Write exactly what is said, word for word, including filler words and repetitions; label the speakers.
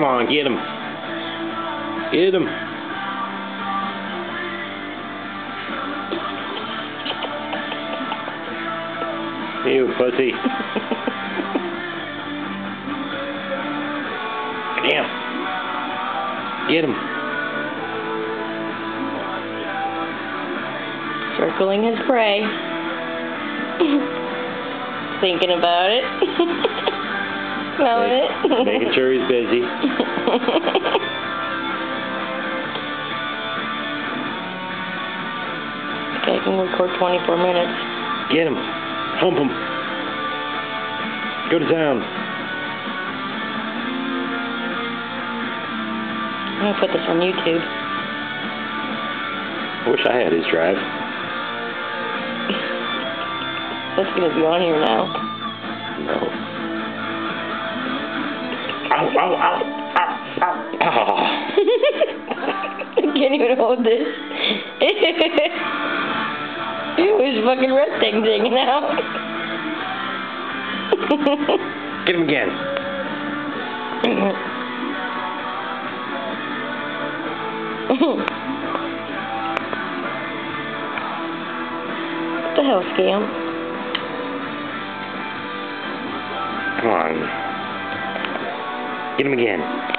Speaker 1: Come on, get him. Get him. You pussy. Damn. Get him.
Speaker 2: Circling his prey. Thinking about it. Smelling it.
Speaker 1: Making sure he's busy.
Speaker 2: Okay, I can record twenty-four minutes.
Speaker 1: Get him. Hump him. Go to town.
Speaker 2: I'm gonna put this on YouTube.
Speaker 1: I wish I had his drive.
Speaker 2: That's gonna be on here now.
Speaker 1: No. Ow, ow, ow, ow, ow, ow.
Speaker 2: I can't even hold this. His fucking red thing's hanging out.
Speaker 1: Get him again.
Speaker 2: What the hell, Scamp?
Speaker 1: Come on. Get him again.